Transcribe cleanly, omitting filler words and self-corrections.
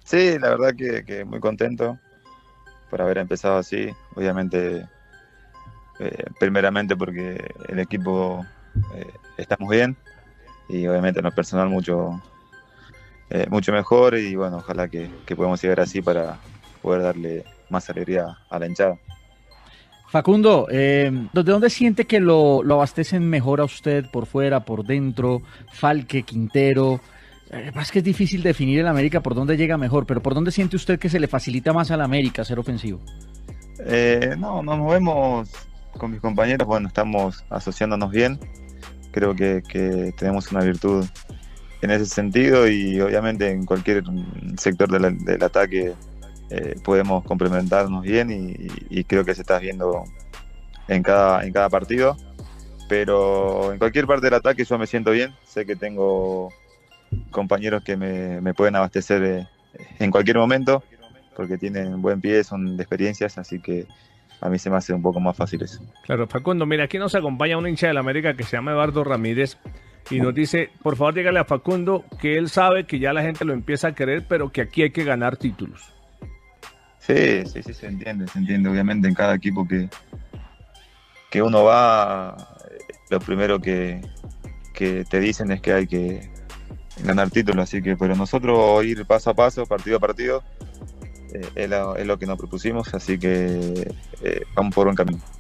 Sí, la verdad que muy contento por haber empezado así. Obviamente, primeramente porque el equipo estamos bien y obviamente en lo personal mucho mejor y bueno, ojalá que podamos llegar así para poder darle más alegría a la hinchada. Facundo, ¿de dónde siente que lo abastecen mejor a usted por fuera, por dentro? Falque, Quintero. Es que es difícil definir el América por dónde llega mejor, pero ¿por dónde siente usted que se le facilita más al América ser ofensivo? No, nos movemos con mis compañeros, bueno, estamos asociándonos bien. Creo que tenemos una virtud en ese sentido y obviamente en cualquier sector del ataque podemos complementarnos bien y creo que se está viendo en cada partido, pero en cualquier parte del ataque yo me siento bien, sé que tengo compañeros que me pueden abastecer en cualquier momento porque tienen buen pie, son de experiencias, así que a mí se me hace un poco más fácil eso. Claro, Facundo, mira, aquí nos acompaña un hincha del América que se llama Eduardo Ramírez y nos dice, por favor, dígale a Facundo que él sabe que ya la gente lo empieza a querer, pero que aquí hay que ganar títulos. Sí, sí, sí, se entiende obviamente en cada equipo que uno va, lo primero que te dicen es que hay que ganar títulos, así que pero nosotros ir paso a paso, partido a partido, es lo que nos propusimos, así que vamos por buen camino.